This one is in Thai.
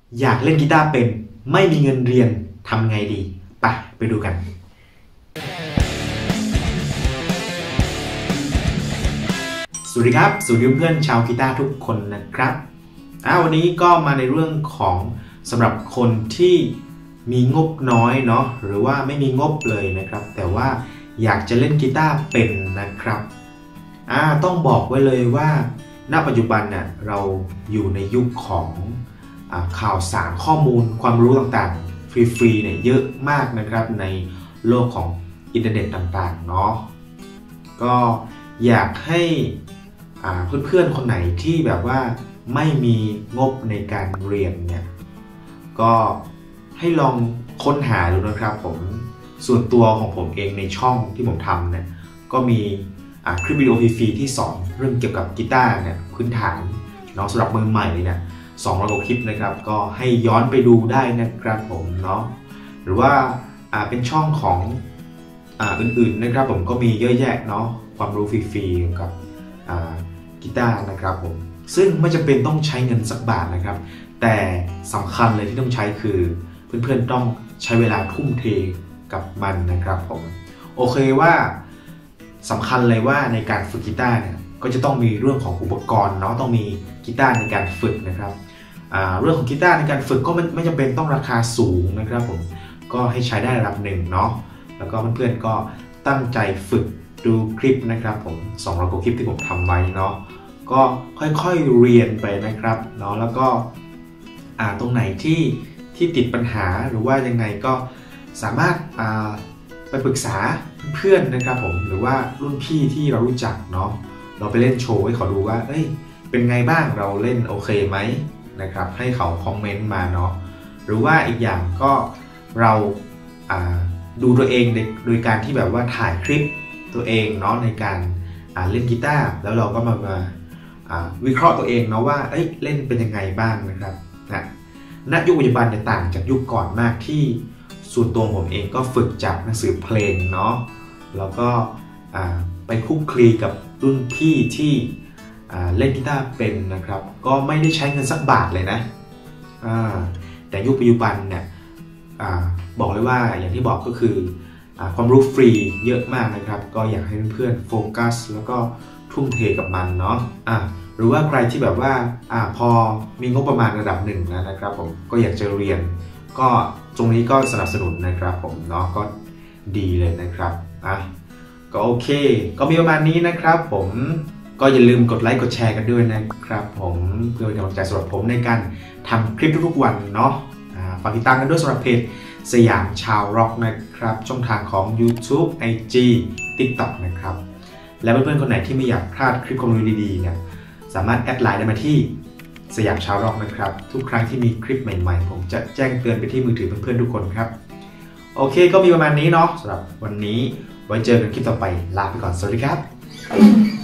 อยากเล่นกีตาร์เป็นไม่มีเงินเรียนทำไงดีไปดูกันสวัสดีครับสวัสดีเพื่อนชาวกีตาร์ทุกคนนะครับวันนี้ก็มาในเรื่องของสำหรับคนที่มีงบน้อยเนาะหรือว่าไม่มีงบเลยนะครับแต่ว่าอยากจะเล่นกีตาร์เป็นนะครับต้องบอกไว้เลยว่าณปัจจุบันเนี่ยเราอยู่ในยุคของข่าวสารข้อมูลความรู้ต่างๆฟรีๆเนี่ยเยอะมากนะครับในโลกของอินเทอร์เน็ตต่างๆเนาะก็อยากให้เพื่อนๆคนไหนที่แบบว่าไม่มีงบในการเรียนเนี่ยก็ให้ลองค้นหาดูนะครับผมส่วนตัวของผมเองในช่องที่ผมทำเนี่ยก็มีคลิปวิดีโอฟรีๆที่สอนเรื่องเกี่ยวกับกีตาร์เนี่ยพื้นฐานเนาะสำหรับมือใหม่เลยเนี่ย200 กว่าคลิปนะครับก็ให้ย้อนไปดูได้นะครับผมเนาะหรือว่าเป็นช่องของอื่นๆนะครับผมก็มีเยอะแยะเนาะความรู้ฟรีๆเกี่ยวกับกีตาร์นะครับผมซึ่งไม่จำเป็นต้องใช้เงินสักบาทนะครับแต่สำคัญเลยที่ต้องใช้คือเพื่อนๆต้องใช้เวลาทุ่มเทกับมันนะครับผมโอเคว่าสำคัญเลยว่าในการฝึกกีตาร์เนี่ยก็จะต้องมีเรื่องของอุปกรณ์เนาะต้องมีกีตาร์ในการฝึกนะครับเรื่องของกีตาร์ในการฝึกก็ไม่จำเป็นต้องราคาสูงนะครับผมก็ให้ใช้ได้ระดับหนึ่งเนาะแล้วก็เพื่อนๆก็ตั้งใจฝึกดูคลิปนะครับผม200 กว่าคลิปที่ผมทำไว้เนาะก็ค่อยๆเรียนไปนะครับเนาะแล้วก็ตรงไหนที่ติดปัญหาหรือว่ายังไงก็สามารถไปปรึกษาเพื่อนนะครับผมหรือว่ารุ่นพี่ที่เรารู้จักเนาะเราไปเล่นโชว์ให้เขาดูว่าเป็นไงบ้างเราเล่นโอเคไหมนะครับให้เขาคอมเมนต์มาเนาะหรือว่าอีกอย่างก็เราดูตัวเองโดยการที่แบบว่าถ่ายคลิปตัวเองเนาะในการเล่นกีตาร์แล้วเราก็มาวิเคราะห์ตัวเองเนาะว่าเล่นเป็นยังไงบ้างนะครับณยุคปัจจุบันเนี่ยต่างจากยุคก่อนมากที่ส่วนตัวผมเองก็ฝึกจากหนังสือเพลงเนาะแล้วก็ไปคุกคลีกับรุ่นพี่ที่เล่นกีตาร์เป็นนะครับก็ไม่ได้ใช้เงินสักบาทเลยนะแต่ยุคปัจจุบันเนี่ยบอกเลยว่าอย่างที่บอกก็คือความรู้ฟรีเยอะมากนะครับก็อยากให้เพื่อนๆโฟกัสแล้วก็ทุ่มเทกับมันเนาะหรือว่าใครที่แบบว่าพอมีงบประมาณระดับหนึ่งนะครับผมก็อยากจะเรียนก็ตรงนี้ก็สนับสนุนนะครับผมเนาะก็ดีเลยนะครับก็โอเคก็มีประมาณนี้นะครับผมก็อย่าลืมกดไลค์กดแชร์กันด้วยนะครับผมเพื่อเป็นกำลังใจสำหรับผมในการทำคลิปทุกๆวันเนาะฝากติดตามกันด้วยสำหรับเพจสยามชาวร็อกนะครับช่องทางของ YouTube IG TikTok นะครับและเพื่อนๆคนไหนที่ไม่อยากพลาดคลิปความรู้ดีๆเนี่ยสามารถแอดไลน์ได้มาที่สยามชาวร็อกนะครับทุกครั้งที่มีคลิปใหม่ๆผมจะแจ้งเตือนไปที่มือถือเพื่อนๆทุกคนครับโอเคก็มีประมาณนี้เนาะสำหรับวันนี้ไว้เจอกันคลิปต่อไปลาไปก่อนสวัสดีครับ